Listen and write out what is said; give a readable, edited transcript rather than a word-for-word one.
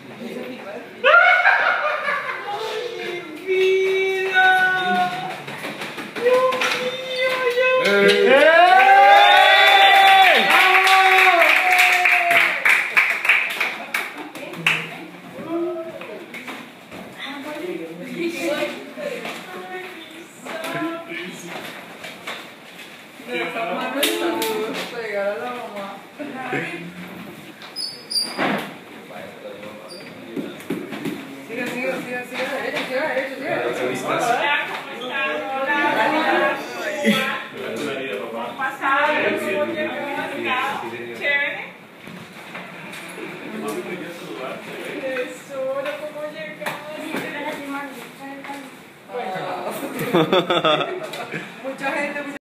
¡Ay, mi vida! ¡Dios mío! ¡Ya! De esa mano el saludo pegar a la mamá. Sigue, derecho. ¿Cómo pasaron? ¿Cómo llegó? ¿Chévere? Tesoro, ¿cómo llegaste? Mucha gente